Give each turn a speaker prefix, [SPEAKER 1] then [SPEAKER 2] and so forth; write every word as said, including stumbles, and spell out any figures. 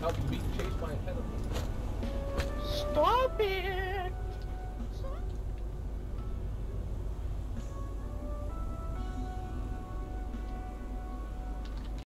[SPEAKER 1] help being chased by a pedophile.
[SPEAKER 2] Stop it!